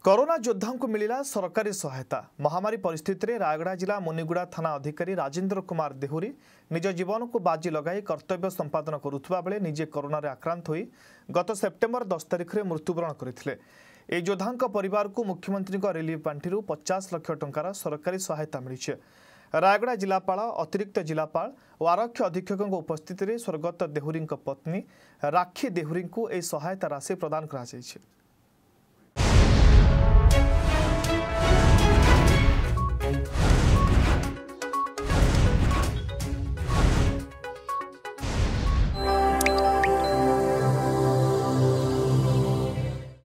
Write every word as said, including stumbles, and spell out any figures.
Corona योद्धा को मिला सरकारी सहायता। महामारी परिस्थिति में रायगड़ा जिला मुनिगुड़ा थाना अधिकारी राजेन्द्र कुमार देहुरी निज जीवन को बाजी लगाई कर्तव्य संपादन करुवा बेले निजे कोरोना आक्रांत होई गत सेप्टेम्बर दस तारिख में मृत्युवरण करते। ए योद्धा परिवार को मुख्यमंत्री रिलीफ पांठि पचास लाख टंकार सरकारी सहायता मिली। रायगड़ा जिलापाल अतिरिक्त जिलापाल और आरक्षी अधीक्षक उपस्थित में स्वर्गत देहुरी पत्नी राखी देहुरी को यह सहायता राशि प्रदान कर।